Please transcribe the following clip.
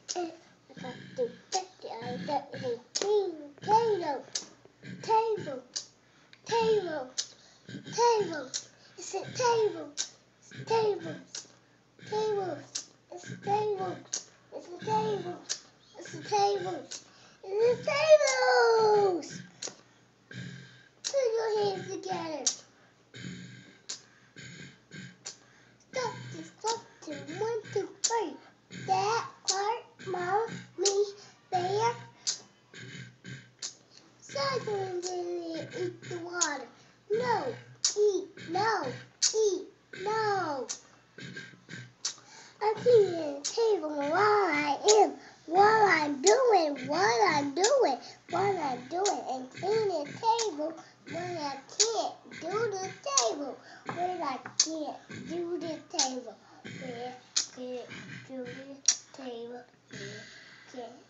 I got to get the table, table, table, table. It's a table, table, table. It's a table, it's a table, it's a table, it's a tables. Put your hands together. Stop this clock. 1, 2, 3. Dad, Clark, Mom, me, Bear. Cycling in it, eat the water. No, eat, no, eat, no. I'm cleaning the table while I'm doing, and cleaning the table when I can't do the table, when I can't do the table, where can't do the table, where can't